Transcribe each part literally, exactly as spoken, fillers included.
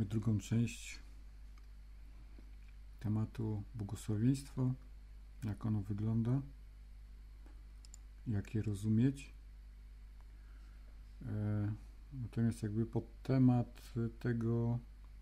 Mamy drugą część tematu błogosławieństwo, jak ono wygląda, jak je rozumieć. Natomiast jakby pod temat tego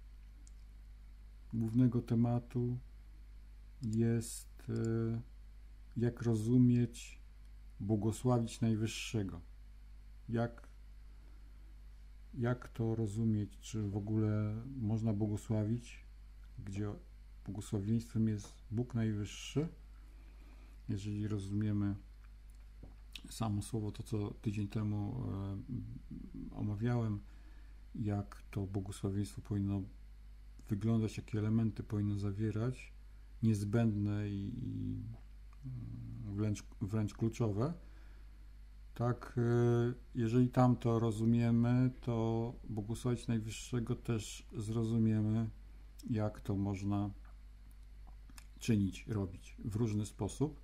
głównego tematu jest jak rozumieć, błogosławić Najwyższego. Jak, jak to rozumieć, czy w ogóle można błogosławić, gdzie błogosławieństwem jest Bóg Najwyższy. Jeżeli rozumiemy samo słowo, to co tydzień temu e, omawiałem, jak to błogosławieństwo powinno wyglądać, jakie elementy powinno zawierać, niezbędne i, i wręcz, wręcz kluczowe. Tak, e, jeżeli tam to rozumiemy, to błogosławić Najwyższego też zrozumiemy, jak to można czynić, robić w różny sposób.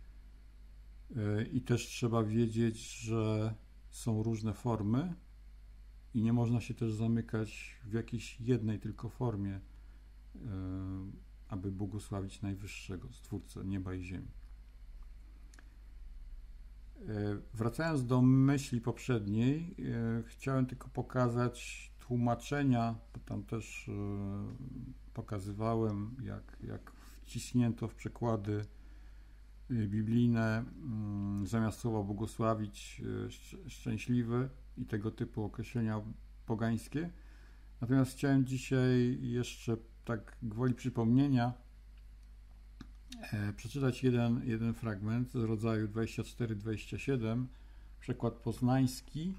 I też trzeba wiedzieć, że są różne formy i nie można się też zamykać w jakiejś jednej tylko formie, aby błogosławić Najwyższego, Stwórcę nieba i ziemi. Wracając do myśli poprzedniej, chciałem tylko pokazać tłumaczenia, bo tam też pokazywałem, jak, jak wciśnięto w przekłady biblijne zamiast słowa błogosławić szczęśliwy i tego typu określenia pogańskie. Natomiast chciałem dzisiaj jeszcze tak gwoli przypomnienia przeczytać jeden, jeden fragment z rodzaju dwadzieścia cztery dwadzieścia siedem, przekład poznański.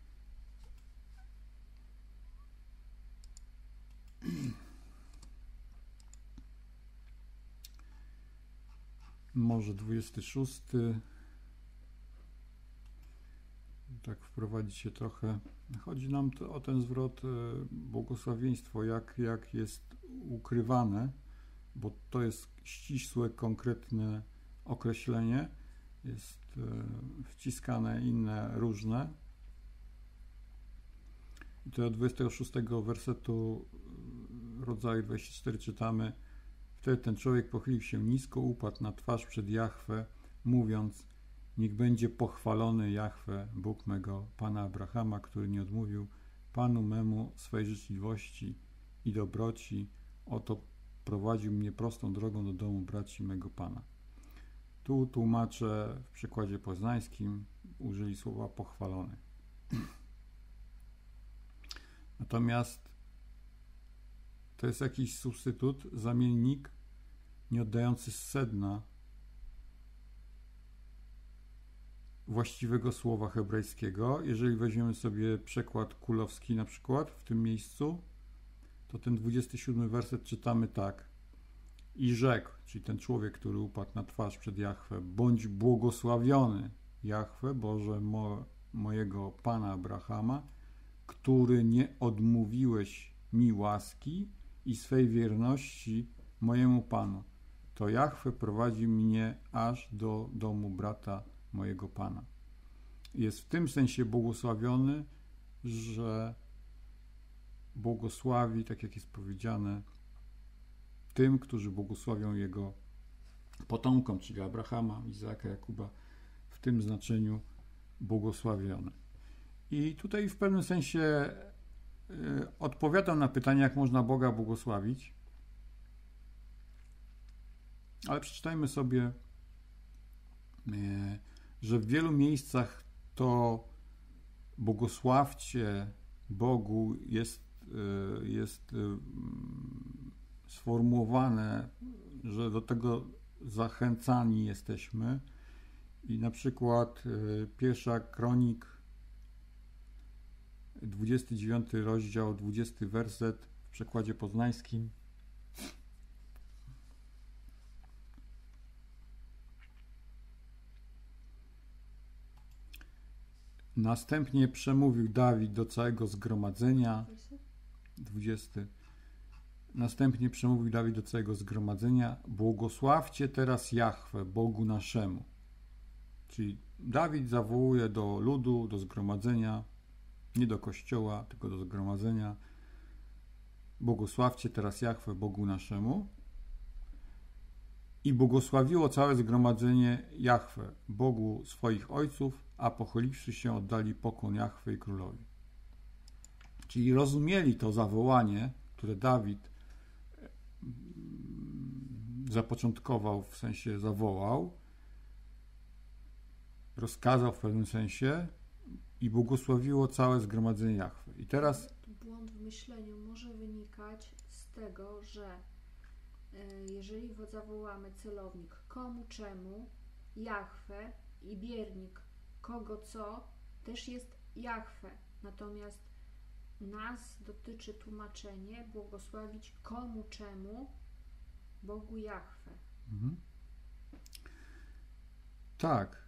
Może dwudziesty szósty, tak wprowadzić się trochę. Chodzi nam to o ten zwrot błogosławieństwo, jak, jak jest ukrywane, bo to jest ścisłe, konkretne określenie, jest wciskane inne, różne. I to od dwudziestego szóstego wersetu rodzaju dwadzieścia cztery czytamy: Wtedy ten człowiek pochylił się nisko, upadł na twarz przed Jahwe, mówiąc: niech będzie pochwalony Jahwe, Bóg mego Pana Abrahama, który nie odmówił Panu memu swej życzliwości i dobroci, oto prowadził mnie prostą drogą do domu braci mego Pana. Tu tłumacze w przekładzie poznańskim użyli słowa pochwalony. Natomiast to jest jakiś substytut, zamiennik nie oddający sedna właściwego słowa hebrajskiego. Jeżeli weźmiemy sobie przekład Kulowski na przykład w tym miejscu, to ten dwudziesty siódmy werset czytamy tak: i rzekł, czyli ten człowiek, który upadł na twarz przed Jahwe, bądź błogosławiony Jahwe, Boże mo, mojego Pana Abrahama, który nie odmówiłeś mi łaski i swej wierności mojemu Panu. To Jahwe prowadzi mnie aż do domu brata mojego Pana. Jest w tym sensie błogosławiony, że błogosławi, tak jak jest powiedziane, tym, którzy błogosławią jego potomkom, czyli Abrahama, Izaaka, Jakuba, w tym znaczeniu błogosławiony. I tutaj w pewnym sensie odpowiadam na pytanie, jak można Boga błogosławić, ale przeczytajmy sobie, że w wielu miejscach to błogosławcie Bogu jest, jest sformułowane, że do tego zachęcani jesteśmy. I na przykład pierwsza Kronik, dwudziesty dziewiąty rozdział, dwudziesty werset w przekładzie poznańskim. Następnie przemówił Dawid do całego zgromadzenia. dwudziesty. Następnie przemówił Dawid do całego zgromadzenia: błogosławcie teraz Jahwe, Bogu naszemu. Czyli Dawid zawołuje do ludu, do zgromadzenia, nie do kościoła, tylko do zgromadzenia, błogosławcie teraz Jahwe Bogu naszemu. I błogosławiło całe zgromadzenie Jahwe, Bogu swoich ojców, a pochyliwszy się oddali pokłon Jahwe i królowi. Czyli rozumieli to zawołanie, które Dawid zapoczątkował, w sensie zawołał, rozkazał w pewnym sensie i błogosławiło całe zgromadzenie Jahwe. I teraz błąd w myśleniu może wynikać z tego, że jeżeli zawołamy celownik komu, czemu, Jahwe i biernik kogo, co, też jest Jahwe. Natomiast nas dotyczy tłumaczenie błogosławić komu, czemu, Bogu Jahwe. Mhm. Tak.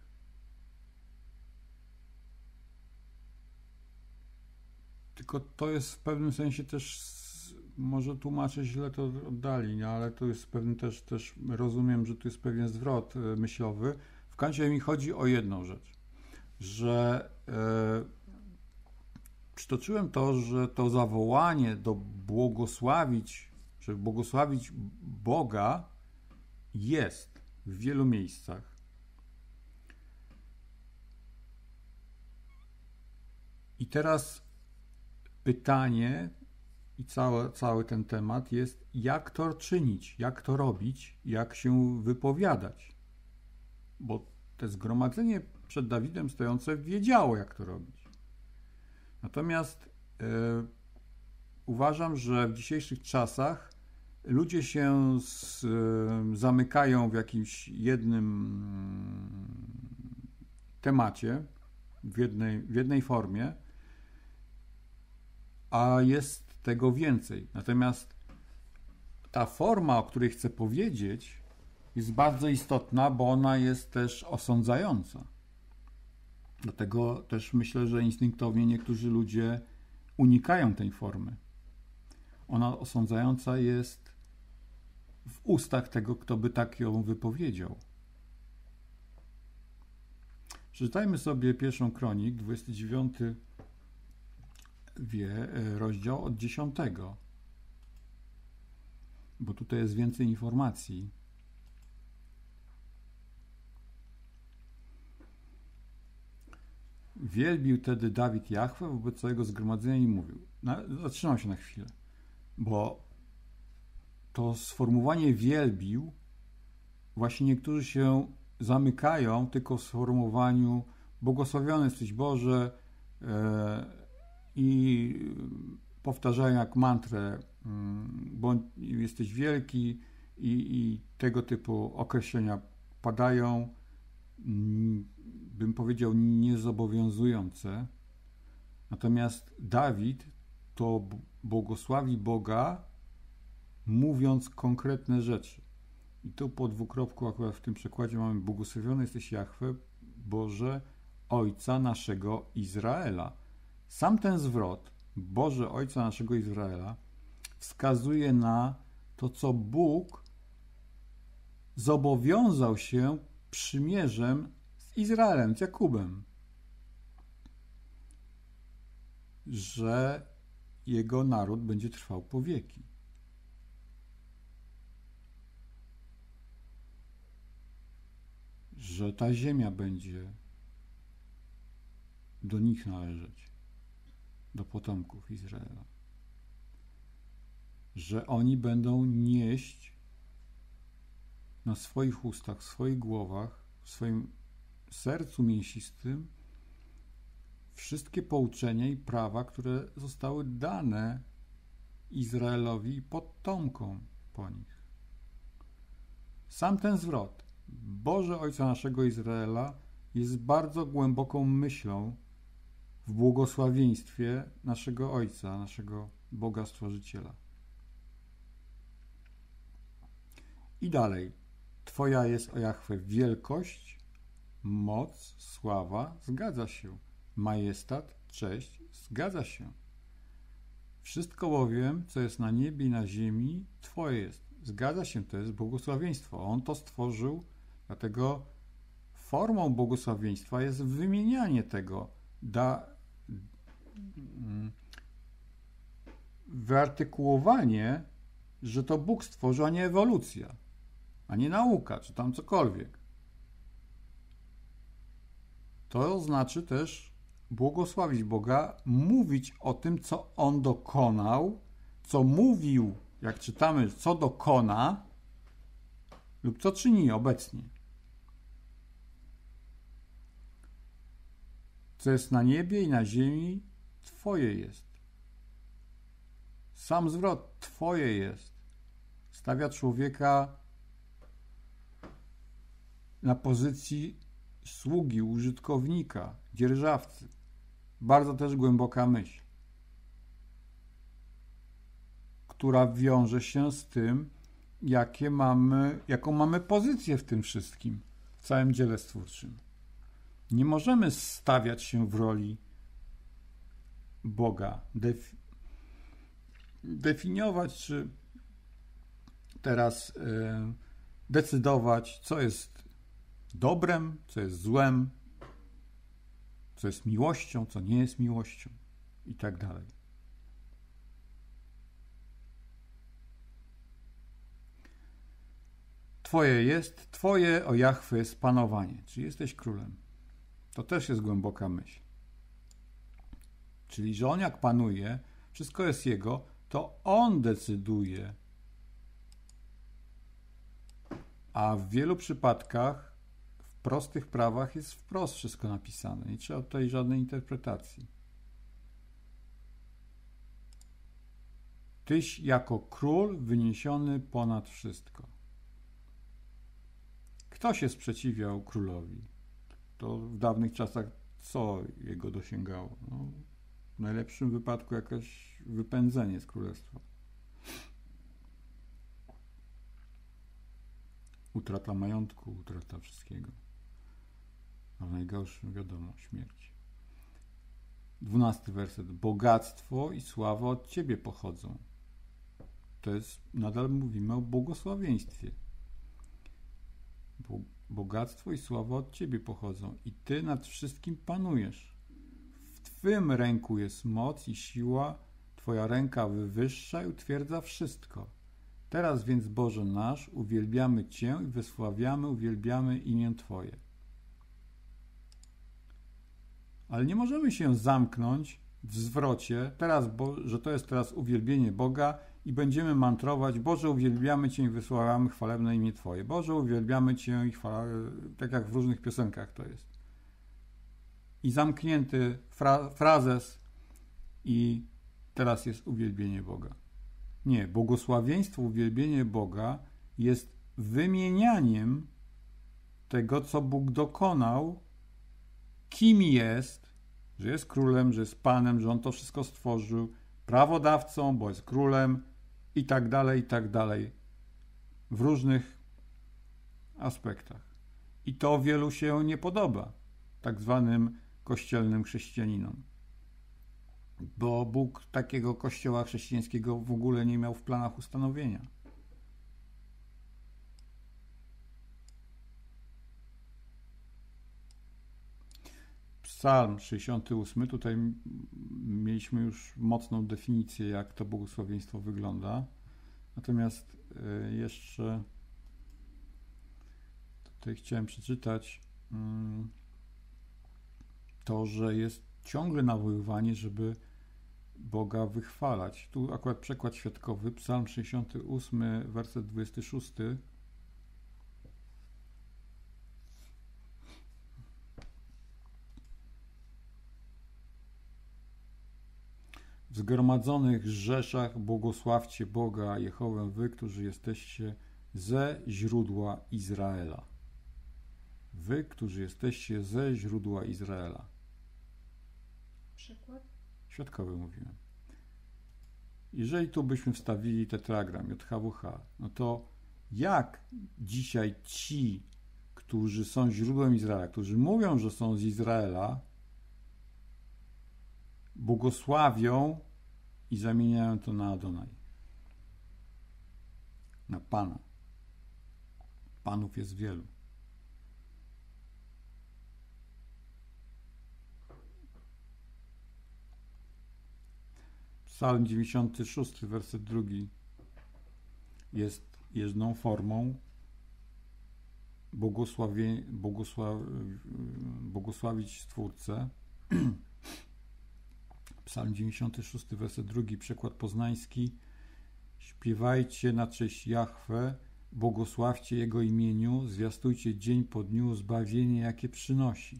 Tylko to jest w pewnym sensie też, może tłumaczę źle to oddali, nie? Ale to jest pewien też, też rozumiem, że tu jest pewien zwrot myślowy. W końcu mi chodzi o jedną rzecz, że e, przytoczyłem to, że to zawołanie do błogosławić, żeby błogosławić Boga jest w wielu miejscach. I teraz pytanie i cały, cały ten temat jest, jak to czynić, jak to robić, jak się wypowiadać. Bo to zgromadzenie przed Dawidem stojące wiedziało, jak to robić. Natomiast e, uważam, że w dzisiejszych czasach ludzie się z, e, zamykają w jakimś jednym temacie, w jednej, w jednej formie, a jest tego więcej. Natomiast ta forma, o której chcę powiedzieć, jest bardzo istotna, bo ona jest też osądzająca. Dlatego też myślę, że instynktownie niektórzy ludzie unikają tej formy. Ona osądzająca jest w ustach tego, kto by tak ją wypowiedział. Przeczytajmy sobie pierwszą Kronik, dwudziesty dziewiąty wie, rozdział od dziesiątego, bo tutaj jest więcej informacji. Wielbił wtedy Dawid Jahwe wobec całego zgromadzenia i mówił. Zatrzymam się na chwilę, bo to sformułowanie wielbił, właśnie niektórzy się zamykają tylko w sformułowaniu błogosławiony jesteś Boże e, i powtarzają jak mantrę, bo jesteś wielki i, i tego typu określenia padają, bym powiedział, niezobowiązujące. Natomiast Dawid to błogosławi Boga, mówiąc konkretne rzeczy. I tu po dwukropku akurat w tym przekładzie mamy błogosławiony jesteś Jahwe, Boże, Ojca naszego Izraela. Sam ten zwrot, Boże, Ojca naszego Izraela, wskazuje na to, co Bóg zobowiązał się przymierzem z Izraelem, z Jakubem, że jego naród będzie trwał po wieki. Że ta ziemia będzie do nich należeć, do potomków Izraela. Że oni będą nieść na swoich ustach, w swoich głowach, w swoim sercu mięsistym wszystkie pouczenia i prawa, które zostały dane Izraelowi i potomkom po nich. Sam ten zwrot, Boże Ojca naszego Izraela, jest bardzo głęboką myślą w błogosławieństwie naszego Ojca, naszego Boga Stworzyciela. I dalej. Twoja jest, o Jahwe, wielkość, moc, sława, zgadza się. Majestat, cześć, zgadza się. Wszystko bowiem, co jest na niebie i na ziemi, Twoje jest. Zgadza się, to jest błogosławieństwo. On to stworzył, dlatego formą błogosławieństwa jest wymienianie tego, da, wyartykułowanie, że to Bóg stworzył, a nie ewolucja, a nie nauka, czy tam cokolwiek. To znaczy też błogosławić Boga, mówić o tym, co On dokonał, co mówił, jak czytamy, co dokona lub co czyni obecnie. Co jest na niebie i na ziemi, Twoje jest. Sam zwrot Twoje jest. Stawia człowieka na pozycji sługi, użytkownika, dzierżawcy. Bardzo też głęboka myśl, która wiąże się z tym, jakie mamy, jaką mamy pozycję w tym wszystkim, w całym dziele stwórczym. Nie możemy stawiać się w roli Boga, defi- definiować, czy teraz y, decydować, co jest dobrem, co jest złem, co jest miłością, co nie jest miłością i tak dalej. Twoje jest, Twoje, o Jahwe, jest panowanie, czyli jesteś królem. To też jest głęboka myśl. Czyli, że On jak panuje, wszystko jest Jego, to On decyduje. A w wielu przypadkach w prostych prawach jest wprost wszystko napisane. Nie trzeba tutaj żadnej interpretacji. Tyś jako król wyniesiony ponad wszystko. Kto się sprzeciwiał królowi? To w dawnych czasach co jego dosięgało? No, w najlepszym wypadku jakieś wypędzenie z królestwa. Utrata majątku, utrata wszystkiego. A w najgorszym, wiadomo, śmierć. Dwunasty werset. Bogactwo i sława od Ciebie pochodzą. To jest, nadal mówimy o błogosławieństwie. Bo, bogactwo i sława od Ciebie pochodzą i Ty nad wszystkim panujesz. W Twym ręku jest moc i siła, Twoja ręka wywyższa i utwierdza wszystko. Teraz więc, Boże nasz, uwielbiamy Cię i wysławiamy, uwielbiamy imię Twoje. Ale nie możemy się zamknąć w zwrocie, teraz, bo, że to jest teraz uwielbienie Boga i będziemy mantrować: Boże, uwielbiamy Cię i wysławiamy chwalebne imię Twoje. Boże, uwielbiamy Cię i chwalamy, tak jak w różnych piosenkach to jest. I zamknięty fra frazes i teraz jest uwielbienie Boga. Nie, błogosławieństwo, uwielbienie Boga jest wymienianiem tego, co Bóg dokonał, kim jest, że jest królem, że jest panem, że on to wszystko stworzył, prawodawcą, bo jest królem i tak dalej, i tak dalej. W różnych aspektach. I to wielu się nie podoba, tak zwanym kościelnym chrześcijaниnom. Bo Bóg takiego kościoła chrześcijańskiego w ogóle nie miał w planach ustanowienia. Psalm sześćdziesiąty ósmy. Tutaj mieliśmy już mocną definicję, jak to błogosławieństwo wygląda. Natomiast jeszcze tutaj chciałem przeczytać to, że jest ciągle nawoływanie, żeby Boga wychwalać. Tu akurat przekład świadkowy, Psalm sześćdziesiąty ósmy, werset dwudziesty szósty. W zgromadzonych rzeszach błogosławcie Boga, Jehowę, wy, którzy jesteście ze źródła Izraela. Wy, którzy jesteście ze źródła Izraela. Przykład? Świadkowy mówiłem. Jeżeli tu byśmy wstawili tetragram J H W H, no to jak dzisiaj ci, którzy są źródłem Izraela, którzy mówią, że są z Izraela, błogosławią i zamieniają to na Adonai, na Pana. Panów jest wielu. Psalm dziewięćdziesiąty szósty, werset drugi jest jedną formą błogosławie, błogosław, błogosławić Stwórcę. Psalm dziewięćdziesiąty szósty, werset drugi, przekład poznański. Śpiewajcie na cześć Jahwe, błogosławcie Jego imieniu, zwiastujcie dzień po dniu zbawienie, jakie przynosi.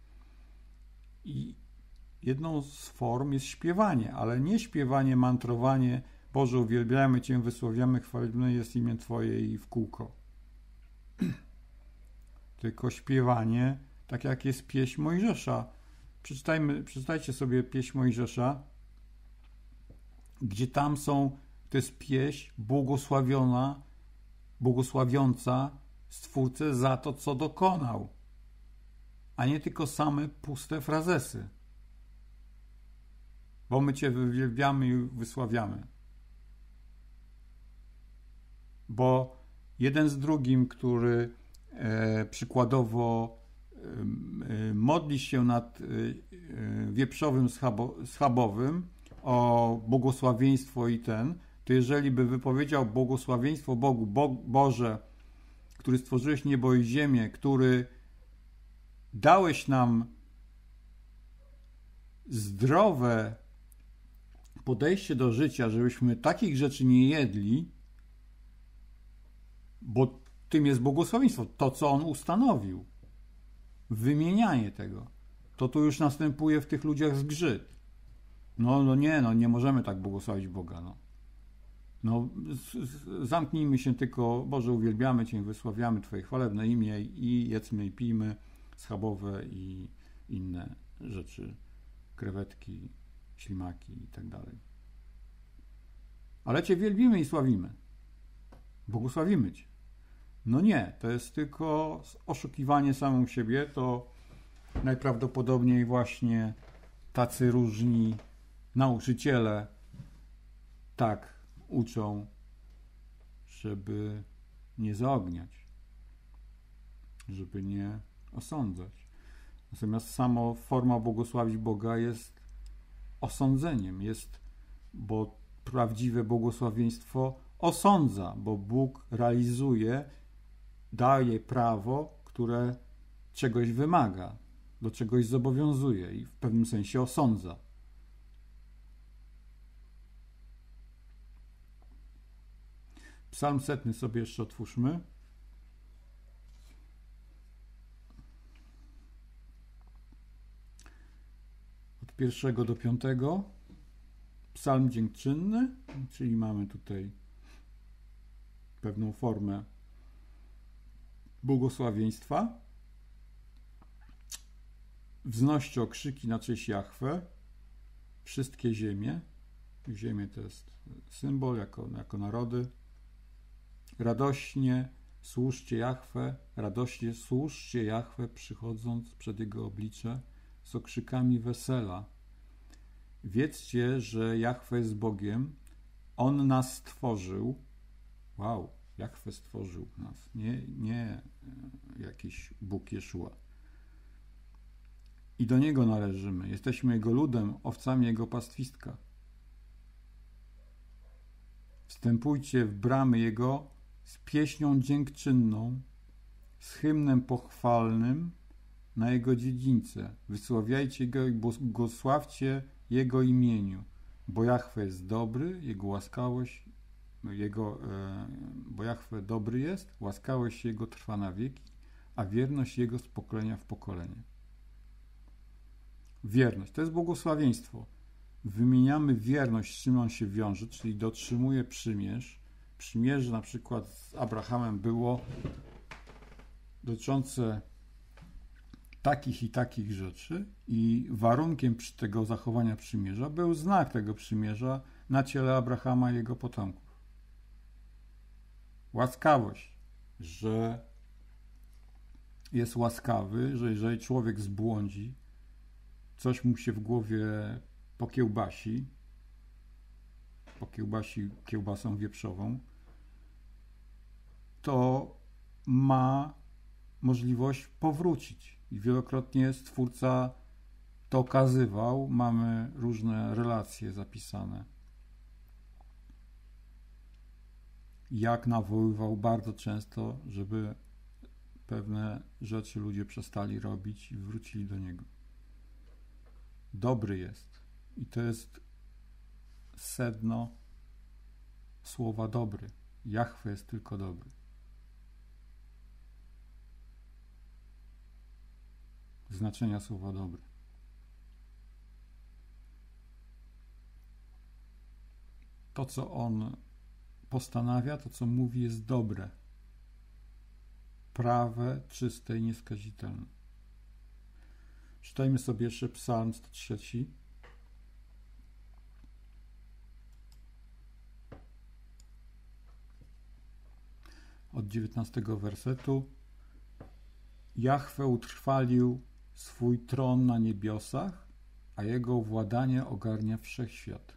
I jedną z form jest śpiewanie, ale nie śpiewanie, mantrowanie, Boże, uwielbiamy Cię, wysławiamy, chwalimy jest imię Twoje i w kółko. Tylko śpiewanie, tak jak jest pieśń Mojżesza. Przeczytajmy, przeczytajcie sobie pieśń Mojżesza, gdzie tam są, to jest pieśń błogosławiona, błogosławiąca Stwórcę za to, co dokonał, a nie tylko same puste frazesy. Bo my Cię uwielbiamy i wysławiamy. Bo jeden z drugim, który e, przykładowo e, modli się nad e, wieprzowym schabo, schabowym o błogosławieństwo i ten, to jeżeli by wypowiedział błogosławieństwo Bogu, Bo, Boże, który stworzyłeś niebo i ziemię, który dałeś nam zdrowe podejście do życia, żebyśmy takich rzeczy nie jedli, bo tym jest błogosławieństwo, to co On ustanowił, wymienianie tego, to tu już następuje w tych ludziach zgrzyt. No, no nie, no nie możemy tak błogosławić Boga, no. No, zamknijmy się tylko, Boże, uwielbiamy Cię, wysławiamy Twoje chwalebne imię i jedzmy i pijmy schabowe i inne rzeczy, krewetki, ślimaki i tak dalej. Ale Cię wielbimy i sławimy. Błogosławimy Cię. No nie, to jest tylko oszukiwanie samą siebie, to najprawdopodobniej właśnie tacy różni nauczyciele tak uczą, żeby nie zaogniać, żeby nie osądzać. Natomiast sama forma błogosławić Boga jest osądzeniem, jest, bo prawdziwe błogosławieństwo osądza, bo Bóg realizuje, daje prawo, które czegoś wymaga, do czegoś zobowiązuje i w pewnym sensie osądza. Psalm setny sobie jeszcze otwórzmy. Od pierwszego do piątego. Psalm dziękczynny, czyli mamy tutaj pewną formę błogosławieństwa. Wznoście okrzyki na cześć Jahwe, wszystkie ziemie. Ziemie to jest symbol jako, jako narody. Radośnie służcie Jahwe, radośnie służcie Jahwe, przychodząc przed Jego oblicze z okrzykami wesela. Wiedzcie, że Jahwe jest Bogiem, On nas stworzył. Wow, Jahwe stworzył nas, nie, nie jakiś Bóg Jeszua. I do Niego należymy. Jesteśmy Jego ludem, owcami Jego pastwistka. Wstępujcie w bramy Jego z pieśnią dziękczynną, z hymnem pochwalnym na Jego dziedzińce. Wysławiajcie Go i błogosławcie Jego imieniu, bo Jahwe jest dobry, Jego łaskawość, Jego, e, bo Jahwe dobry jest, łaskawość Jego trwa na wieki, a wierność Jego z pokolenia w pokolenie. Wierność, to jest błogosławieństwo. Wymieniamy wierność, z czym on się wiąże, czyli dotrzymuje przymierz. Przymierze na przykład z Abrahamem było dotyczące takich i takich rzeczy i warunkiem tego zachowania przymierza był znak tego przymierza na ciele Abrahama i jego potomków. Łaskawość, że jest łaskawy, że jeżeli człowiek zbłądzi, coś mu się w głowie pokiełbasi, pokiełbasi kiełbasą wieprzową, to ma możliwość powrócić. I wielokrotnie Stwórca to okazywał. Mamy różne relacje zapisane jak nawoływał bardzo często, żeby pewne rzeczy ludzie przestali robić i wrócili do Niego. Dobry jest. I to jest sedno słowa dobry. Jahwe jest tylko dobry. Znaczenia słowa dobry. To, co On postanawia, to, co mówi, jest dobre. Prawe, czyste i nieskazitelne. Czytajmy sobie jeszcze Psalm sto trzy. Od dziewiętnastego wersetu. Jahwe utrwalił swój tron na niebiosach, a Jego władanie ogarnia wszechświat.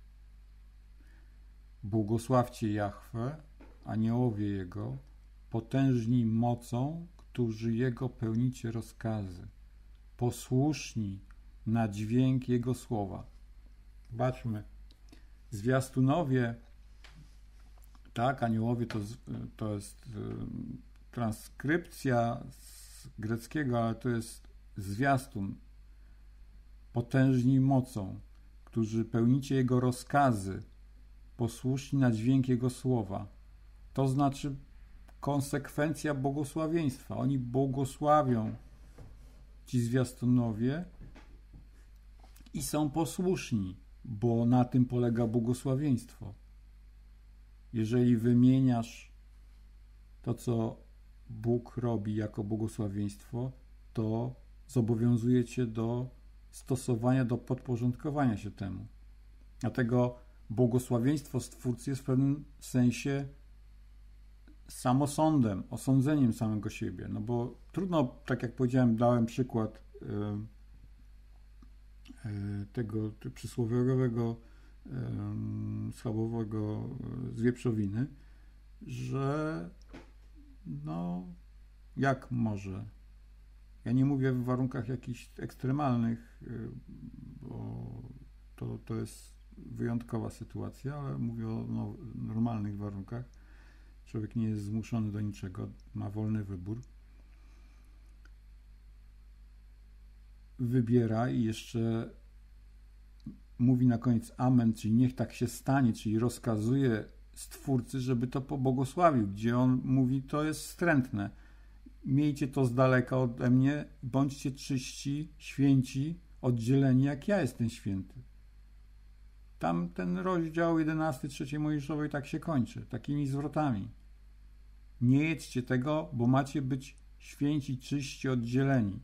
Błogosławcie Jahwe, aniołowie Jego, potężni mocą, którzy Jego pełnicie rozkazy, posłuszni na dźwięk Jego słowa. Zobaczmy, zwiastunowie, tak, aniołowie to, to jest transkrypcja z greckiego, ale to jest zwiastun. Potężni mocą, którzy pełnicie Jego rozkazy, posłuszni na dźwięk Jego słowa. To znaczy konsekwencja błogosławieństwa. Oni błogosławią, ci zwiastunowie, i są posłuszni, bo na tym polega błogosławieństwo. Jeżeli wymieniasz to, co Bóg robi jako błogosławieństwo, to zobowiązuje cię do stosowania, do podporządkowania się temu. Dlatego błogosławieństwo Stwórcy jest w pewnym sensie samosądem, osądzeniem samego siebie. No bo trudno, tak jak powiedziałem, dałem przykład yy, yy, tego przysłowiowego yy, schabowego z wieprzowiny, że no jak może? Ja nie mówię w warunkach jakichś ekstremalnych, yy, bo to, to jest wyjątkowa sytuacja, ale mówię o no, normalnych warunkach. Człowiek nie jest zmuszony do niczego, ma wolny wybór. Wybiera i jeszcze mówi na koniec amen, czyli niech tak się stanie, czyli rozkazuje Stwórcy, żeby to pobłogosławił, gdzie on mówi, to jest wstrętne. Miejcie to z daleka ode mnie, bądźcie czyści, święci, oddzieleni, jak ja jestem święty. Tam ten rozdział jedenasty trzeciej Mojżeszowej tak się kończy, takimi zwrotami. Nie jedźcie tego, bo macie być święci, czyści, oddzieleni.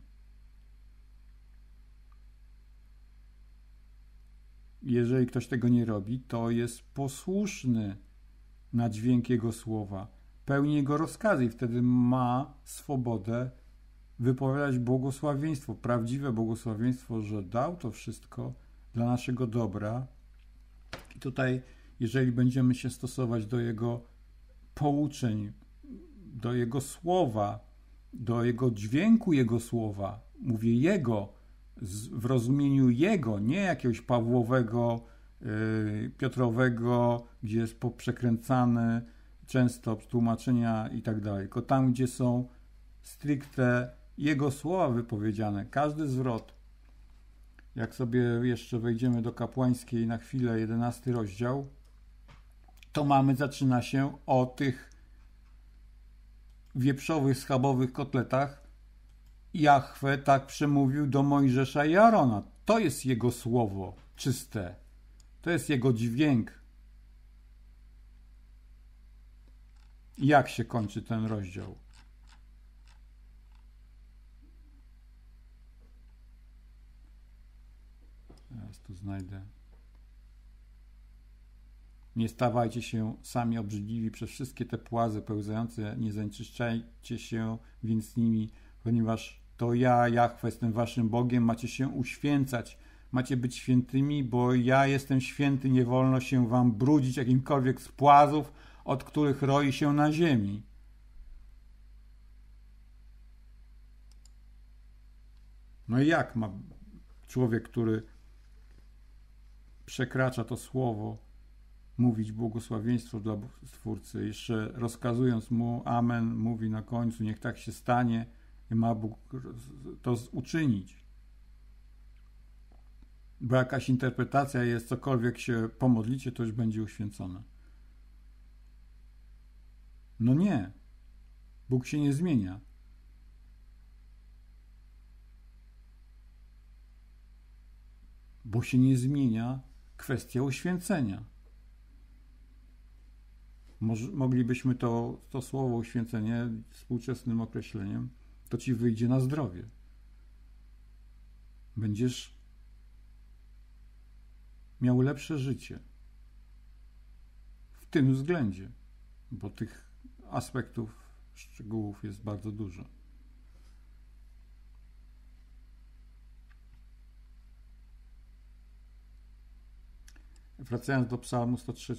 Jeżeli ktoś tego nie robi, to jest posłuszny na dźwięk Jego słowa, pełni Jego rozkazy i wtedy ma swobodę wypowiadać błogosławieństwo, prawdziwe błogosławieństwo, że dał to wszystko dla naszego dobra. I tutaj, jeżeli będziemy się stosować do Jego pouczeń, do Jego słowa, do Jego dźwięku Jego słowa, mówię Jego, w rozumieniu Jego, nie jakiegoś Pawłowego, yy, Piotrowego, gdzie jest poprzekręcane często tłumaczenia i tak dalej, tylko tam, gdzie są stricte Jego słowa wypowiedziane, każdy zwrot. Jak sobie jeszcze wejdziemy do kapłańskiej na chwilę, jedenasty rozdział, to mamy, zaczyna się o tych wieprzowych, schabowych kotletach. Jahwe tak przemówił do Mojżesza i Aarona. To jest Jego słowo czyste. To jest Jego dźwięk. Jak się kończy ten rozdział? Teraz tu znajdę. Nie stawajcie się sami obrzydliwi przez wszystkie te płazy pełzające, nie zanieczyszczajcie się więc nimi, ponieważ to ja, Jahwe, jestem waszym Bogiem, macie się uświęcać, macie być świętymi, bo ja jestem święty, nie wolno się wam brudzić jakimkolwiek z płazów, od których roi się na ziemi. No i jak ma człowiek, który przekracza to słowo, mówić błogosławieństwo dla Stwórcy, jeszcze rozkazując mu amen, mówi na końcu, niech tak się stanie i ma Bóg to uczynić. Bo jakaś interpretacja jest, cokolwiek się pomodlicie, to już będzie uświęcone. No nie. Bóg się nie zmienia. Bo się nie zmienia kwestia uświęcenia. Może, moglibyśmy to, to słowo uświęcenie współczesnym określeniem, to ci wyjdzie na zdrowie. Będziesz miał lepsze życie. W tym względzie, bo tych aspektów, szczegółów jest bardzo dużo. Wracając do Psalmu sto trzy,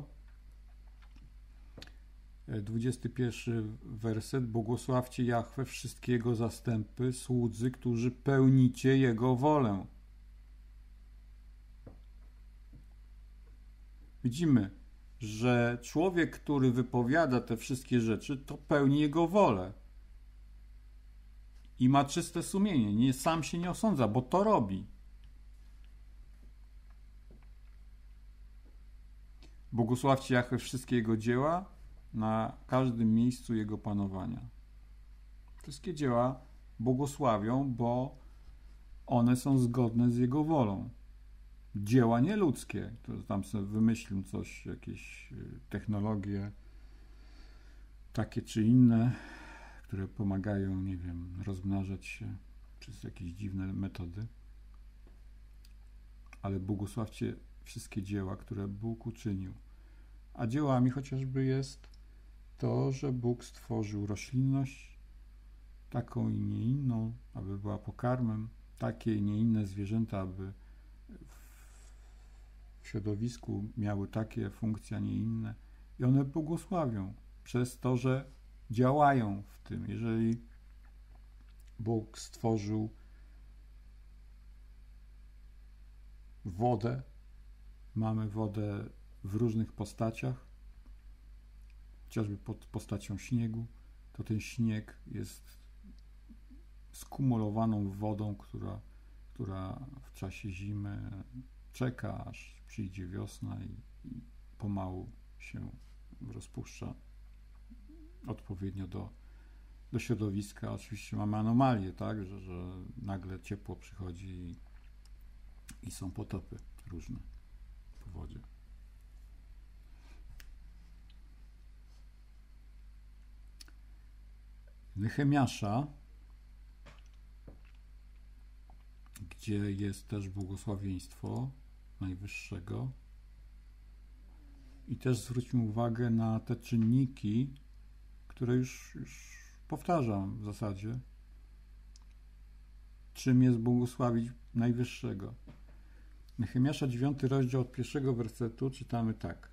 dwudziesty pierwszy werset. Błogosławcie Jahwe wszystkie Jego zastępy, słudzy, którzy pełnicie Jego wolę. Widzimy, że człowiek, który wypowiada te wszystkie rzeczy, to pełni Jego wolę. I ma czyste sumienie. Nie, sam się nie osądza, bo to robi. Błogosławcie Jahwe wszystkie Jego dzieła na każdym miejscu Jego panowania. Wszystkie dzieła błogosławią, bo one są zgodne z Jego wolą. Dzieła nieludzkie, to tam sobie wymyślił coś, jakieś technologie takie czy inne, które pomagają, nie wiem, rozmnażać się przez jakieś dziwne metody. Ale błogosławcie wszystkie dzieła, które Bóg uczynił. A dziełami chociażby jest to, że Bóg stworzył roślinność taką i nie inną, aby była pokarmem, takie i nie inne zwierzęta, aby w środowisku miały takie funkcje, a nie inne. I one błogosławią przez to, że działają w tym. Jeżeli Bóg stworzył wodę, mamy wodę w różnych postaciach, chociażby pod postacią śniegu, to ten śnieg jest skumulowaną wodą, która, która w czasie zimy czeka, aż przyjdzie wiosna i, i pomału się rozpuszcza odpowiednio do, do środowiska. Oczywiście mamy anomalie, tak, że, że nagle ciepło przychodzi i, i są potopy różne po wodzie. Nehemiasza, gdzie jest też błogosławieństwo Najwyższego. I też zwróćmy uwagę na te czynniki, które już, już powtarzam w zasadzie. Czym jest błogosławić Najwyższego? Nehemiasza dziewiąty rozdział od pierwszego wersetu czytamy tak.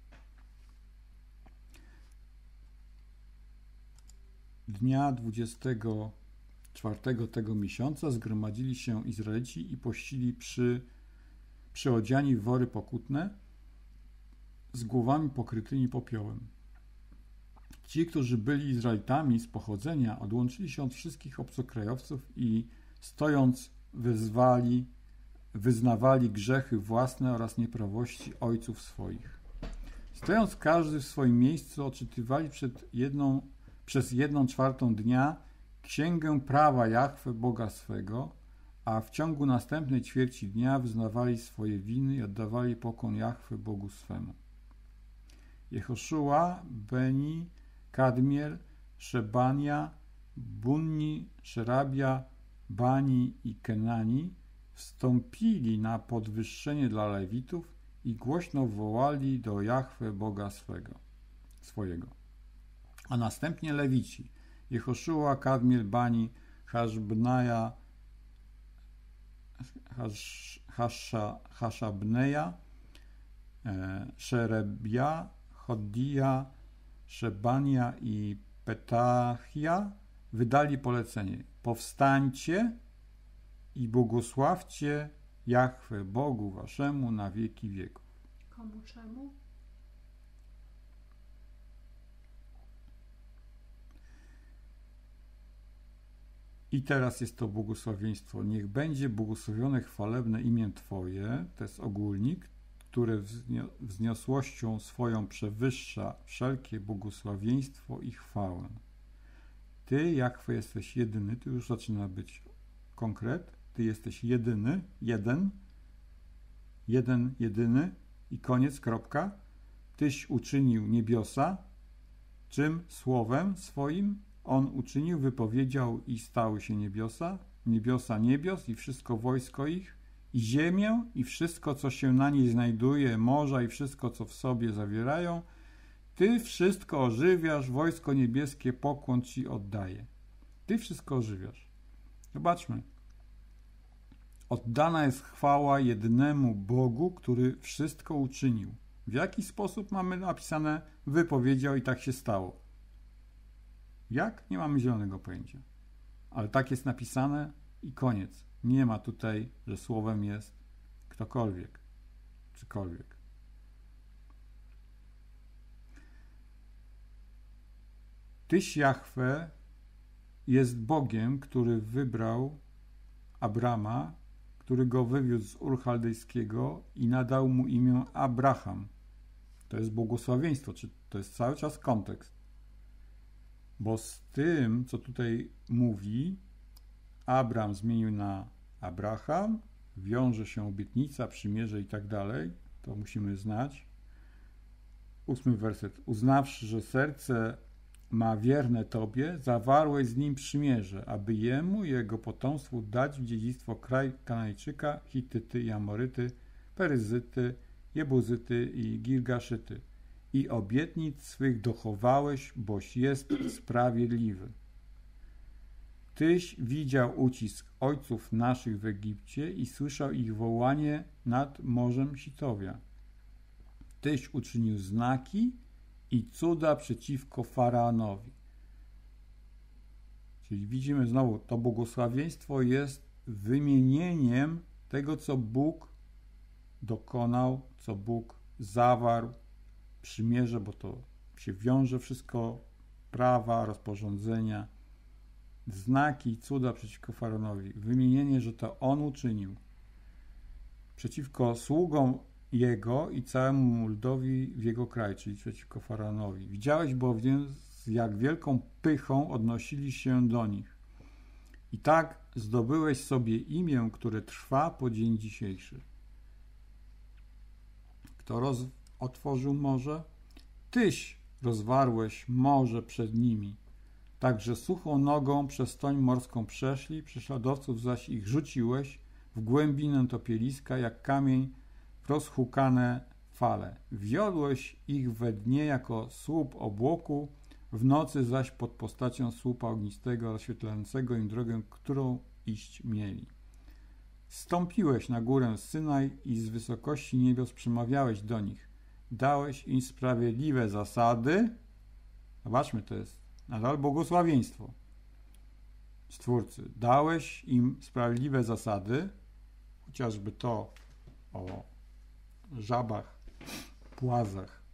Dnia dwudziestego czwartego tego miesiąca zgromadzili się Izraelici i pościli przy, przyodziani w wory pokutne z głowami pokrytymi popiołem. Ci, którzy byli Izraelitami z pochodzenia, odłączyli się od wszystkich obcokrajowców i stojąc wyzwali, wyznawali grzechy własne oraz nieprawości ojców swoich. Stojąc każdy w swoim miejscu, odczytywali przed jedną, przez jedną czwartą dnia księgę prawa Jahwe, Boga swego, a w ciągu następnej ćwierci dnia wyznawali swoje winy i oddawali pokłon Jahwe, Bogu swemu. Jehoszua, Beni, Kadmiel, Szebania, Bunni, Szerabia, Bani i Kenani wstąpili na podwyższenie dla Lewitów i głośno wołali do Jahwe, Boga swego, swojego. A następnie Lewici, Jehoszua, Kadmiel, Bani, Haszbnaja, Hasza, Haszabneja, Szerebia, Chodia, Szebania i Petachia wydali polecenie: powstańcie i błogosławcie Jahwe, Bogu waszemu na wieki wieków. Komu czemu? I teraz jest to błogosławieństwo. Niech będzie błogosławione chwalebne imię Twoje, to jest ogólnik, które wznio wzniosłością swoją przewyższa wszelkie błogosławieństwo i chwałę. Ty, Jahwe, jesteś jedyny, tu już zaczyna być konkret, Ty jesteś jedyny, jeden, jeden, jedyny i koniec, kropka. Tyś uczynił niebiosa, czym słowem swoim On uczynił, wypowiedział i stały się niebiosa, niebiosa niebios i wszystko wojsko ich, i ziemię i wszystko, co się na niej znajduje, morza i wszystko, co w sobie zawierają. Ty wszystko ożywiasz, wojsko niebieskie pokłon Ci oddaje. Ty wszystko ożywiasz. Zobaczmy. Oddana jest chwała jednemu Bogu, który wszystko uczynił. W jaki sposób mamy napisane wypowiedział i tak się stało? Jak? Nie mamy zielonego pojęcia. Ale tak jest napisane i koniec. Nie ma tutaj, że słowem jest ktokolwiek, czykolwiek. Tyś, Jahwe, jest Bogiem, który wybrał Abrama, który go wywiódł z Ur Chaldejskiego i nadał mu imię Abraham. To jest błogosławieństwo, czy to jest cały czas kontekst. Bo z tym, co tutaj mówi, Abram zmienił na Abraham, wiąże się obietnica, przymierze i tak dalej, to musimy znać. Ósmy werset. Uznawszy, że serce ma wierne Tobie, zawarłeś z nim przymierze, aby jemu i jego potomstwu dać w dziedzictwo kraj Kanajczyka, Hityty i Amoryty, Peryzyty, Jebuzyty i Girgaszyty. I obietnic swych dochowałeś, boś jest sprawiedliwy. Tyś widział ucisk ojców naszych w Egipcie i słyszał ich wołanie nad Morzem Sitowia. Tyś uczynił znaki i cuda przeciwko Faraonowi. Czyli widzimy znowu, to błogosławieństwo jest wymienieniem tego, co Bóg dokonał, co Bóg zawarł, przymierze, bo to się wiąże wszystko, prawa, rozporządzenia, znaki i cuda przeciwko Faraonowi. Wymienienie, że to On uczynił przeciwko sługom Jego i całemu ludowi w Jego kraju, czyli przeciwko Faraonowi. Widziałeś bowiem, z jak wielką pychą odnosili się do nich. I tak zdobyłeś sobie imię, które trwa po dzień dzisiejszy. Kto roz... otworzył morze? Tyś rozwarłeś morze przed nimi. Także suchą nogą przez toń morską przeszli, prześladowców zaś ich rzuciłeś w głębinę topieliska, jak kamień w rozhukane fale. Wiodłeś ich we dnie jako słup obłoku, w nocy zaś pod postacią słupa ognistego, oświetlającego im drogę, którą iść mieli. Zstąpiłeś na górę Synaj i z wysokości niebios przemawiałeś do nich. Dałeś im sprawiedliwe zasady. Zobaczmy, to jest nadal błogosławieństwo Stwórcy. Dałeś im sprawiedliwe zasady, chociażby to o żabach, płazach,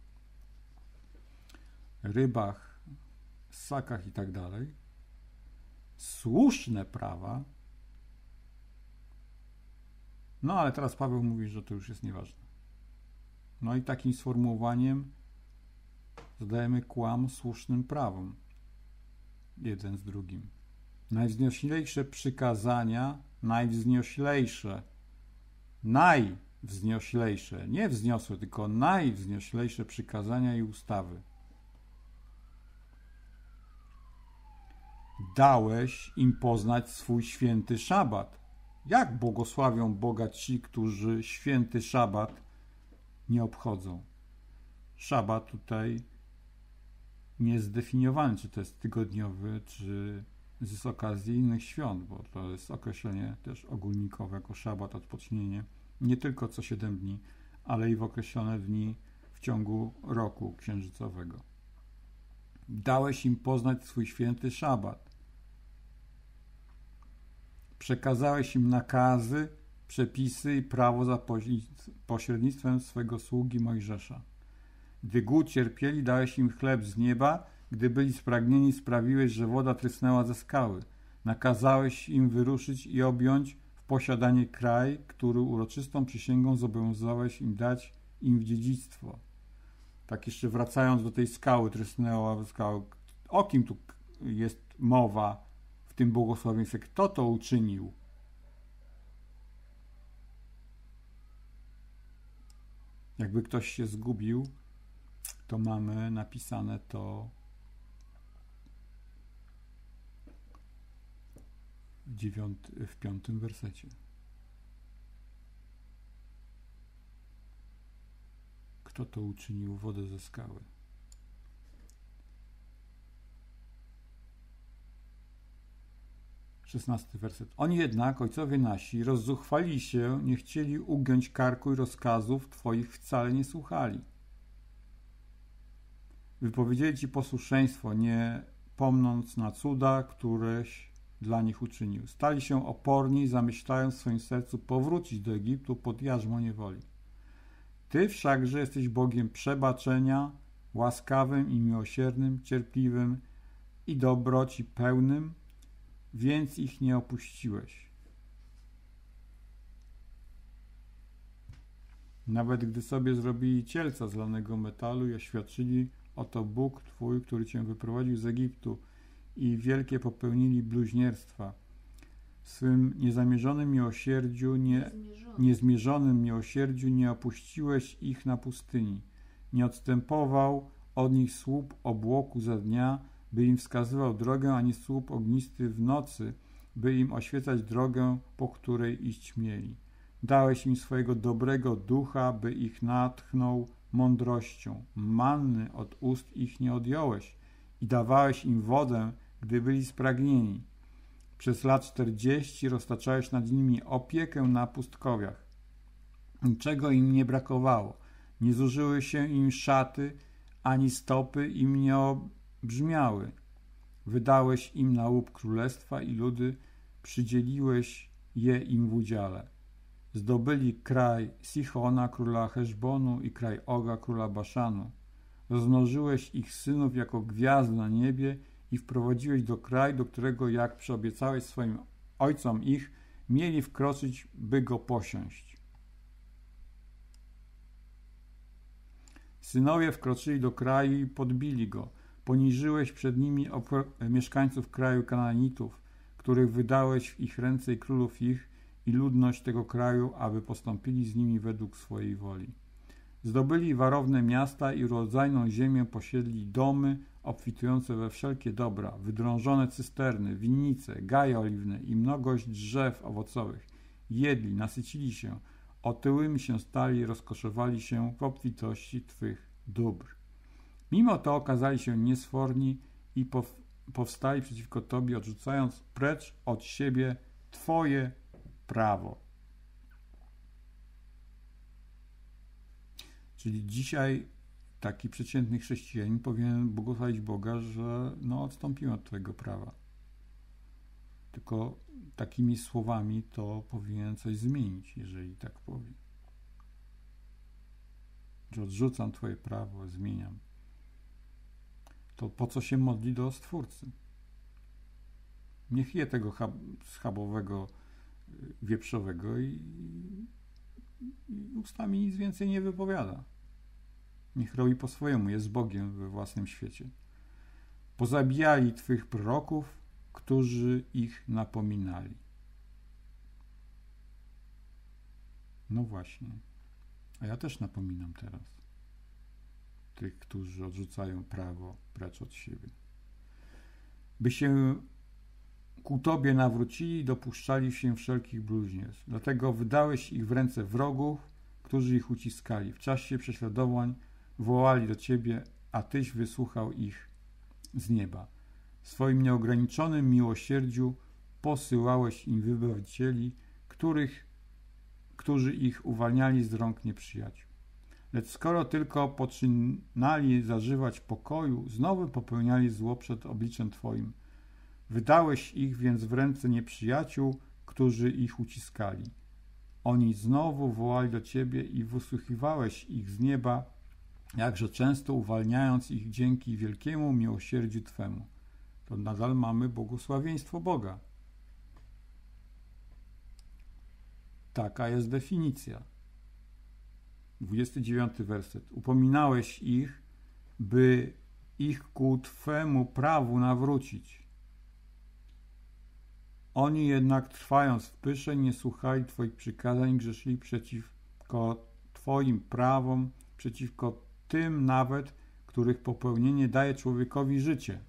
rybach, ssakach i tak dalej. Słuszne prawa. No ale teraz Paweł mówi, że to już jest nieważne. No i takim sformułowaniem zadajemy kłam słusznym prawom. Jeden z drugim. Najwznioślejsze przykazania, najwznioślejsze, najwznioślejsze, nie wzniosłe, tylko najwznioślejsze przykazania i ustawy. Dałeś im poznać swój święty szabat. Jak błogosławią Boga ci, którzy święty szabat nie obchodzą? Szabat tutaj nie jest zdefiniowany, czy to jest tygodniowy, czy z okazji innych świąt, bo to jest określenie też ogólnikowe jako szabat, odpocznienie, nie tylko co siedem dni, ale i w określone dni w ciągu roku księżycowego. Dałeś im poznać swój święty szabat. Przekazałeś im nakazy, przepisy i prawo za pośrednictwem swego sługi Mojżesza. Gdy głód cierpieli, dałeś im chleb z nieba, gdy byli spragnieni, sprawiłeś, że woda trysnęła ze skały. Nakazałeś im wyruszyć i objąć w posiadanie kraj, który uroczystą przysięgą zobowiązałeś im dać im w dziedzictwo. Tak jeszcze wracając do tej skały, trysnęła skały. O kim tu jest mowa w tym błogosławieństwie? Kto to uczynił? Jakby ktoś się zgubił, to mamy napisane to w, dziewiąty, w piątym wersecie. Kto to uczynił wodę ze skały? Szesnasty werset. Oni jednak, ojcowie nasi, rozzuchwali się, nie chcieli ugiąć karku i rozkazów Twoich wcale nie słuchali. Wypowiedzieli Ci posłuszeństwo, nie pomnąc na cuda, któreś dla nich uczynił. Stali się oporni, zamyślając w swoim sercu powrócić do Egiptu pod jarzmo niewoli. Ty wszakże jesteś Bogiem przebaczenia, łaskawym i miłosiernym, cierpliwym i dobroci pełnym, więc ich nie opuściłeś. Nawet gdy sobie zrobili cielca z lanego metalu i oświadczyli: oto Bóg Twój, który Cię wyprowadził z Egiptu, i wielkie popełnili bluźnierstwa. W swym niezamierzonym miłosierdziu, nie, niezmierzonym miłosierdziu nie opuściłeś ich na pustyni. Nie odstępował od nich słup obłoku za dnia, by im wskazywał drogę, ani słup ognisty w nocy, by im oświecać drogę, po której iść mieli. Dałeś im swojego dobrego ducha, by ich natchnął mądrością. Manny od ust ich nie odjąłeś i dawałeś im wodę, gdy byli spragnieni. Przez lat czterdzieści roztaczałeś nad nimi opiekę na pustkowiach. Niczego im nie brakowało. Nie zużyły się im szaty, ani stopy im nie obrzmiały. Wydałeś im na łup królestwa i ludy, przydzieliłeś je im w udziale. Zdobyli kraj Sichona, króla Heszbonu, i kraj Oga, króla Baszanu. Rozmnożyłeś ich synów jako gwiazdy na niebie i wprowadziłeś do kraju, do którego, jak przyobiecałeś swoim ojcom ich, mieli wkroczyć, by go posiąść. Synowie wkroczyli do kraju i podbili go. Poniżyłeś przed nimi mieszkańców kraju Kanaanitów, których wydałeś w ich ręce, i królów ich, i ludność tego kraju, aby postąpili z nimi według swojej woli. Zdobyli warowne miasta i urodzajną ziemię, posiedli domy obfitujące we wszelkie dobra, wydrążone cysterny, winnice, gaje oliwne i mnogość drzew owocowych. Jedli, nasycili się, otyłymi się stali, rozkoszowali się w obfitości Twych dóbr. Mimo to okazali się niesforni i powstali przeciwko Tobie, odrzucając precz od siebie Twoje prawo. Czyli dzisiaj taki przeciętny chrześcijanin powinien błogosławić Boga, że no odstąpiłem od Twojego prawa. Tylko takimi słowami to powinien coś zmienić, jeżeli tak powie. Że odrzucam Twoje prawo, zmieniam. To po co się modli do Stwórcy? Niech je tego schabowego, wieprzowego i, i ustami nic więcej nie wypowiada. Niech robi po swojemu, jest Bogiem we własnym świecie. Pozabijali Twych proroków, którzy ich napominali. No właśnie. A ja też napominam teraz tych, którzy odrzucają prawo precz od siebie. By się ku Tobie nawrócili i dopuszczali się wszelkich bluźnierstw. Dlatego wydałeś ich w ręce wrogów, którzy ich uciskali. W czasie prześladowań wołali do Ciebie, a Tyś wysłuchał ich z nieba. W swoim nieograniczonym miłosierdziu posyłałeś im wybawicieli, których, którzy ich uwalniali z rąk nieprzyjaciół. Lecz skoro tylko poczynali zażywać pokoju, znowu popełniali zło przed obliczem Twoim. Wydałeś ich więc w ręce nieprzyjaciół, którzy ich uciskali. Oni znowu wołali do Ciebie i wysłuchiwałeś ich z nieba, jakże często uwalniając ich dzięki wielkiemu miłosierdziu Twemu. To nadal mamy błogosławieństwo Boga. Taka jest definicja. dwudziesty dziewiąty werset. Upominałeś ich, by ich ku Twemu prawu nawrócić. Oni jednak, trwając w pysze, nie słuchali Twoich przykazań, grzeszyli przeciwko Twoim prawom, przeciwko tym nawet, których popełnienie daje człowiekowi życie.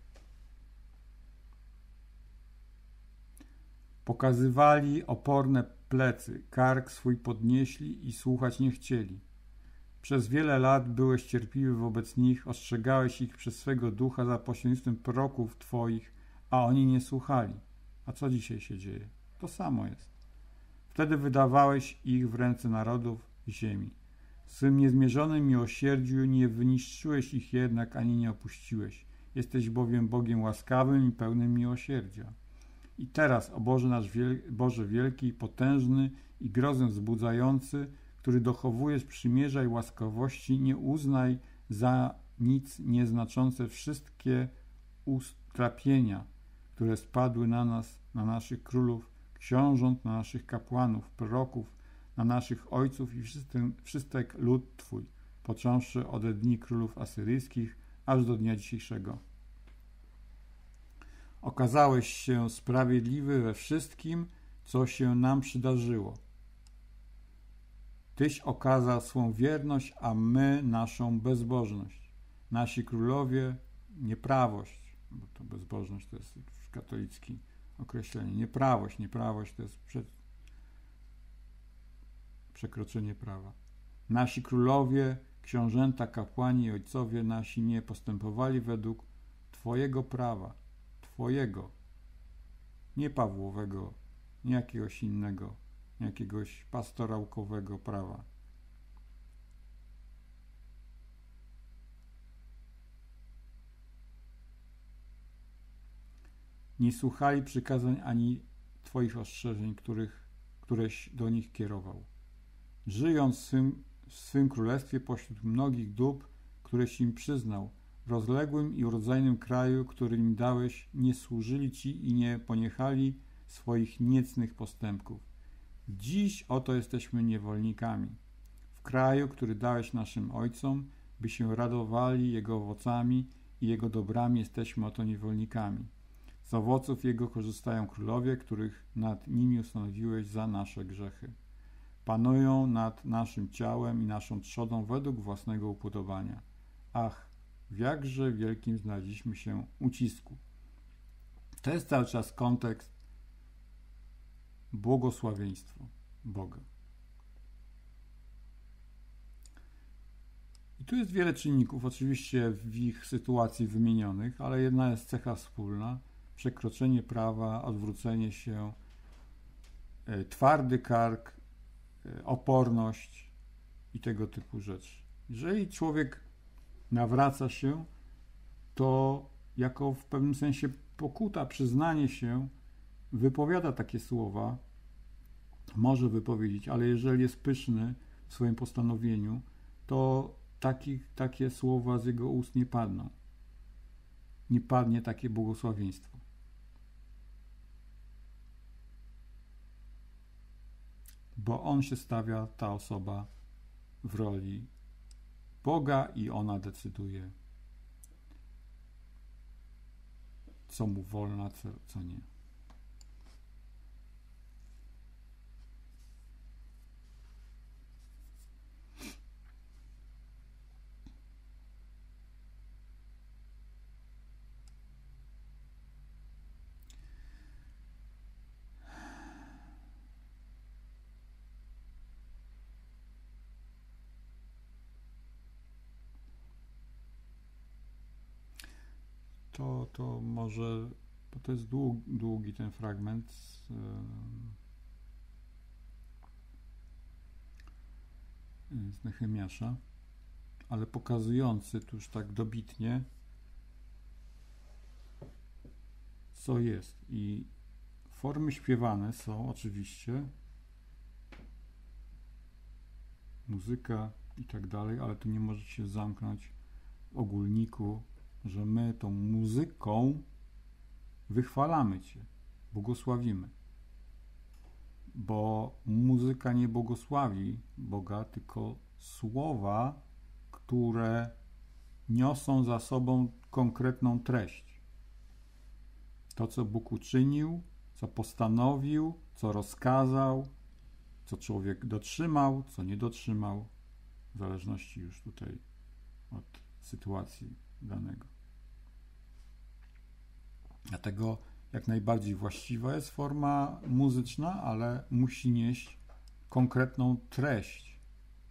Pokazywali oporne plecy, kark swój podnieśli i słuchać nie chcieli. Przez wiele lat byłeś cierpliwy wobec nich, ostrzegałeś ich przez swego ducha za pośrednictwem proroków Twoich, a oni nie słuchali. A co dzisiaj się dzieje? To samo jest. Wtedy wydawałeś ich w ręce narodów ziemi. W swym niezmierzonym miłosierdziu nie wyniszczyłeś ich jednak, ani nie opuściłeś. Jesteś bowiem Bogiem łaskawym i pełnym miłosierdzia. I teraz, o Boże nasz wiel Boże wielki i potężny i grozę wzbudzający, który dochowujesz przymierza i łaskawości, nie uznaj za nic nieznaczące wszystkie ustrapienia, które spadły na nas, na naszych królów, książąt, na naszych kapłanów, proroków, na naszych ojców i wszystek lud Twój, począwszy ode dni królów asyryjskich, aż do dnia dzisiejszego. Okazałeś się sprawiedliwy we wszystkim, co się nam przydarzyło. Tyś okazał swą wierność, a my naszą bezbożność. Nasi królowie nieprawość, bo to bezbożność to jest katolickie określenie. Nieprawość, nieprawość to jest przed... przekroczenie prawa. Nasi królowie, książęta, kapłani i ojcowie nasi nie postępowali według Twojego prawa, Twojego, nie Pawłowego, nie jakiegoś innego, nie jakiegoś pastorałkowego prawa. Nie słuchali przykazań ani Twoich ostrzeżeń, których, któreś do nich kierował. Żyjąc w swym, w swym królestwie pośród mnogich dóbr, któreś im przyznał, w rozległym i urodzajnym kraju, który im dałeś, nie służyli Ci i nie poniechali swoich niecnych postępków. Dziś oto jesteśmy niewolnikami. W kraju, który dałeś naszym ojcom, by się radowali Jego owocami i Jego dobrami, jesteśmy oto niewolnikami. Z owoców Jego korzystają królowie, których nad nimi ustanowiłeś za nasze grzechy. Panują nad naszym ciałem i naszą trzodą według własnego upodobania. Ach, w jakże wielkim znaleźliśmy się ucisku. To jest cały czas kontekst błogosławieństwo Boga. I tu jest wiele czynników, oczywiście w ich sytuacji wymienionych, ale jedna jest cecha wspólna: przekroczenie prawa, odwrócenie się, twardy kark, oporność i tego typu rzeczy. Jeżeli człowiek nawraca się, to jako w pewnym sensie pokuta, przyznanie się, wypowiada takie słowa, może wypowiedzieć, ale jeżeli jest pyszny w swoim postanowieniu, to taki, takie słowa z jego ust nie padną. Nie padnie takie błogosławieństwo. Bo on się stawia, ta osoba, w roli Boga i ona decyduje, co mu wolno, a co, co nie. To, to może, bo to jest długi, długi ten fragment z, z Nehemiasza, ale pokazujący tu już tak dobitnie, co jest. I formy śpiewane są oczywiście, muzyka i tak dalej, ale tu nie możecie się zamknąć w ogólniku, że my tą muzyką wychwalamy Cię, błogosławimy. bo muzyka nie błogosławi Boga, tylko słowa, które niosą za sobą konkretną treść. To, co Bóg uczynił, co postanowił, co rozkazał, co człowiek dotrzymał, co nie dotrzymał, w zależności już tutaj od sytuacji danego. Dlatego jak najbardziej właściwa jest forma muzyczna, ale musi nieść konkretną treść.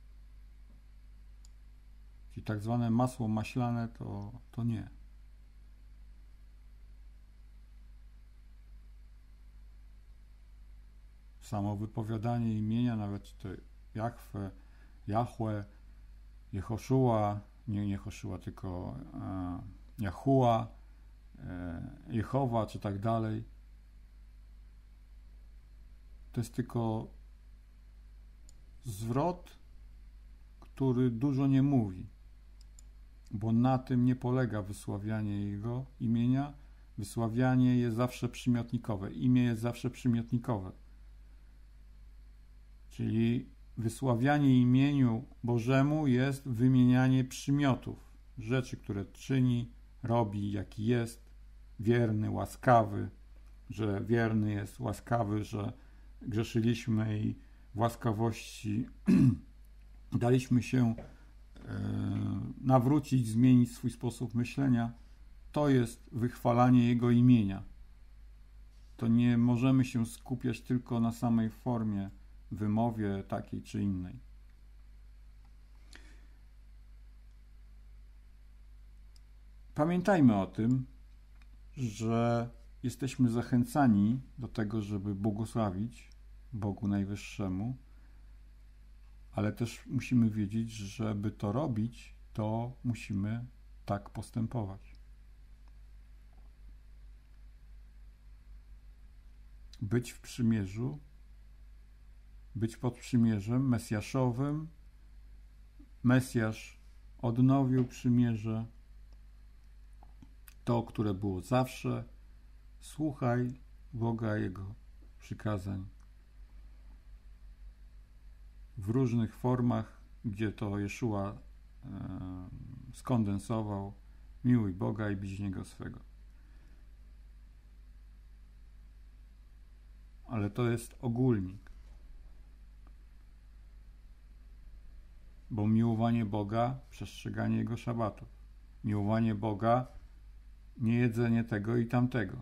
Czyli tak zwane masło maślane to, to nie. Samo wypowiadanie imienia, nawet to Jahwe, Jahwe, Jehoszua, nie Jehoszua, tylko e, Jahua, e, Jehowa, czy tak dalej. To jest tylko zwrot, który dużo nie mówi, bo na tym nie polega wysławianie Jego imienia. Wysławianie jest zawsze przymiotnikowe. Imię jest zawsze przymiotnikowe. Czyli wysławianie imieniu Bożemu jest wymienianie przymiotów, rzeczy, które czyni, robi, jaki jest, wierny, łaskawy, że wierny jest, łaskawy, że grzeszyliśmy i w łaskawości daliśmy się nawrócić, zmienić swój sposób myślenia. To jest wychwalanie Jego imienia. To nie możemy się skupiać tylko na samej formie, wymowie takiej czy innej. Pamiętajmy o tym, że jesteśmy zachęcani do tego, żeby błogosławić Bogu Najwyższemu, ale też musimy wiedzieć, że żeby to robić, to musimy tak postępować. Być w przymierzu, być pod przymierzem mesjaszowym. Mesjasz odnowił przymierze, to, które było zawsze. Słuchaj Boga, Jego przykazań. W różnych formach, gdzie to Jeszua e, skondensował, miłuj Boga i bliźniego swego. Ale to jest ogólnik. Bo miłowanie Boga, przestrzeganie Jego szabatów. Miłowanie Boga, nie jedzenie tego i tamtego.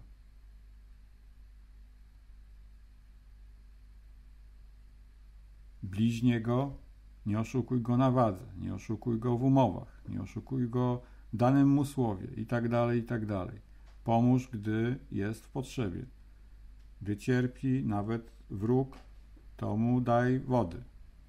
Bliźniego, nie oszukuj go na wadze, nie oszukuj go w umowach, nie oszukuj go w danym mu słowie i tak dalej, i tak dalej. Pomóż, gdy jest w potrzebie. Gdy cierpi nawet wróg, to mu daj wody.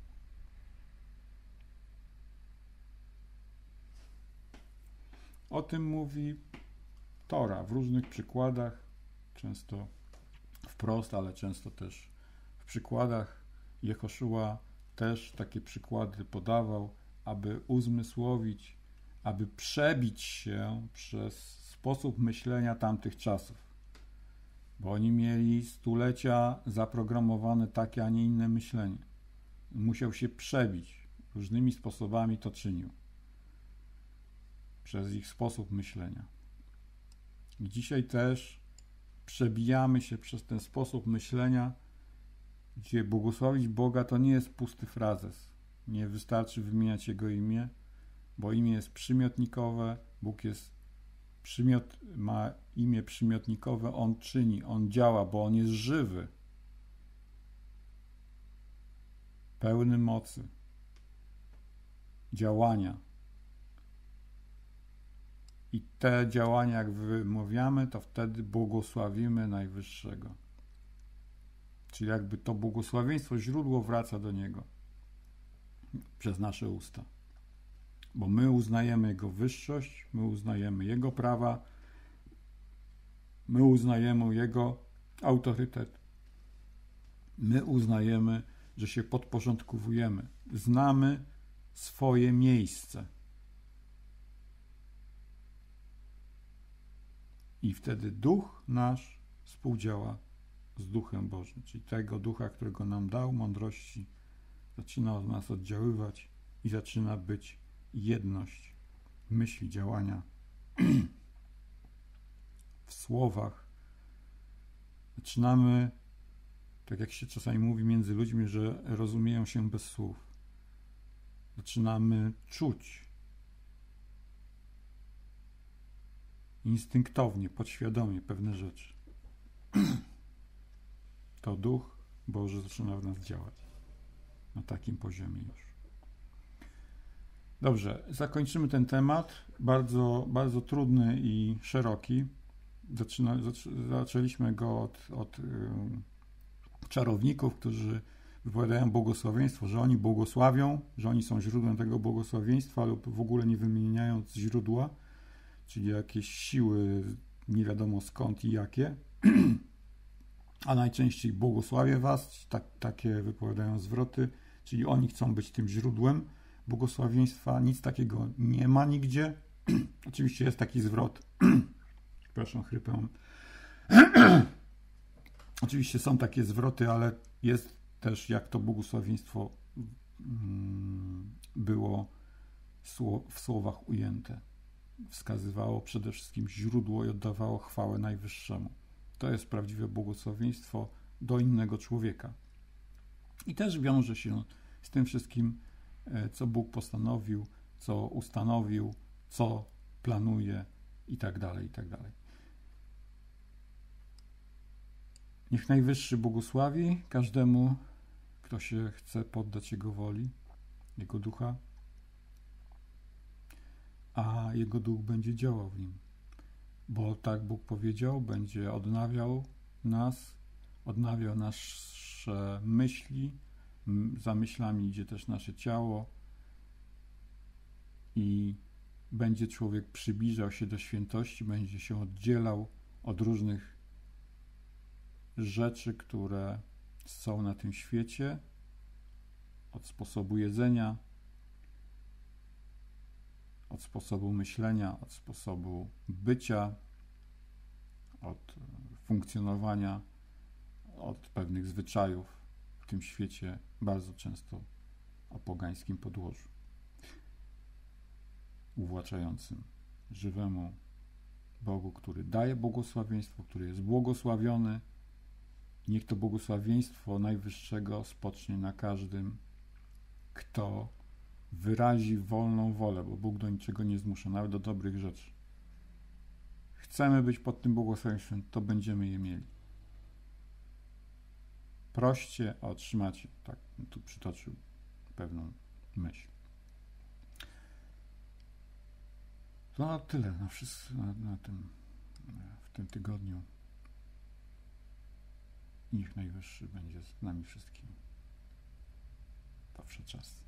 O tym mówi Tora w różnych przykładach, często wprost, ale często też w przykładach. Jehoszua też takie przykłady podawał, aby uzmysłowić, aby przebić się przez sposób myślenia tamtych czasów. Bo oni mieli stulecia zaprogramowane takie, a nie inne myślenie. Musiał się przebić. Różnymi sposobami to czynił. Przez ich sposób myślenia. I dzisiaj też przebijamy się przez ten sposób myślenia, gdzie błogosławić Boga to nie jest pusty frazes. Nie wystarczy wymieniać Jego imię, bo imię jest przymiotnikowe, Bóg jest przymiot, ma imię przymiotnikowe, On czyni, On działa, bo On jest żywy, pełny mocy, działania. I te działania, jak wymawiamy, to wtedy błogosławimy Najwyższego. Czyli jakby to błogosławieństwo, źródło wraca do Niego przez nasze usta. Bo my uznajemy Jego wyższość, my uznajemy Jego prawa, my uznajemy Jego autorytet. My uznajemy, że się podporządkowujemy. Znamy swoje miejsce. I wtedy Duch nasz współdziała z Duchem Bożym, czyli tego Ducha, którego nam dał, mądrości, zaczyna od nas oddziaływać i zaczyna być jedność myśli, działania w słowach. Zaczynamy, tak jak się czasami mówi między ludźmi, że rozumieją się bez słów. Zaczynamy czuć instynktownie, podświadomie pewne rzeczy. To Duch Boży zaczyna w nas działać na takim poziomie już. Dobrze, zakończymy ten temat, bardzo, bardzo trudny i szeroki. Zaczyna, zac, zaczęliśmy go od, od yy, czarowników, którzy wypowiadają błogosławieństwo, że oni błogosławią, że oni są źródłem tego błogosławieństwa lub w ogóle nie wymieniając źródła, czyli jakieś siły nie wiadomo skąd i jakie. A najczęściej błogosławię was, tak, takie wypowiadają zwroty, czyli oni chcą być tym źródłem błogosławieństwa. Nic takiego nie ma nigdzie. Oczywiście jest taki zwrot. Przepraszam, chrypę. Oczywiście są takie zwroty, ale jest też, jak to błogosławieństwo było w słowach ujęte. Wskazywało przede wszystkim źródło i oddawało chwałę Najwyższemu. To jest prawdziwe błogosławieństwo do innego człowieka. I też wiąże się z tym wszystkim, co Bóg postanowił, co ustanowił, co planuje i tak dalej, i tak dalej. Niech Najwyższy błogosławi każdemu, kto się chce poddać Jego woli, Jego Ducha, a Jego Duch będzie działał w nim. Bo tak Bóg powiedział, będzie odnawiał nas, odnawiał nasze myśli, za myślami idzie też nasze ciało i będzie człowiek przybliżał się do świętości, będzie się oddzielał od różnych rzeczy, które są na tym świecie, od sposobu jedzenia, od sposobu myślenia, od sposobu bycia, od funkcjonowania, od pewnych zwyczajów w tym świecie, bardzo często o pogańskim podłożu, uwłaczającym żywemu Bogu, który daje błogosławieństwo, który jest błogosławiony. Niech to błogosławieństwo Najwyższego spocznie na każdym, kto wyrazi wolną wolę, bo Bóg do niczego nie zmusza, nawet do dobrych rzeczy. Chcemy być pod tym błogosławieństwem, to będziemy je mieli. Proście, a otrzymacie. Tak, tu przytoczył pewną myśl. To na tyle na, wszystko, na, na tym, w tym tygodniu. Niech Najwyższy będzie z nami wszystkimi zawsze czas.